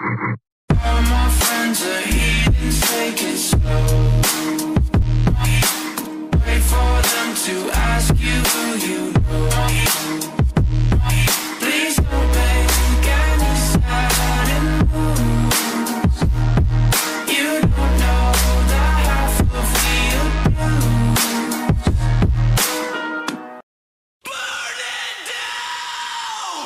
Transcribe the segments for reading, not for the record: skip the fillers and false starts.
All my friends are heathens, take it slow. Wait for them to ask you who you know. Please don't make any sudden moves. You don't know the half of the abuse. Burn it down!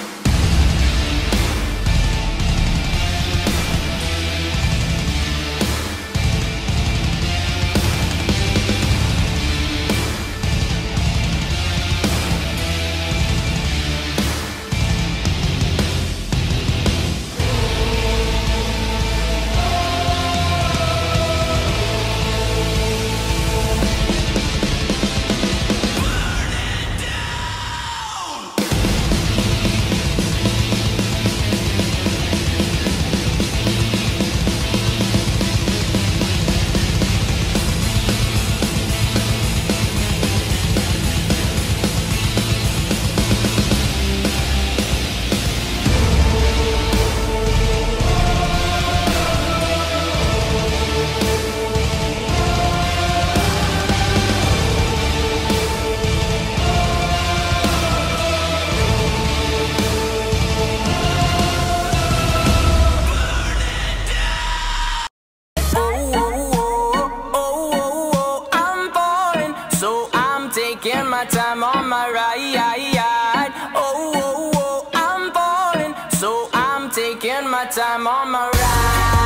Taking my time on my ride. Oh, oh, oh, I'm falling, so I'm taking my time on my ride.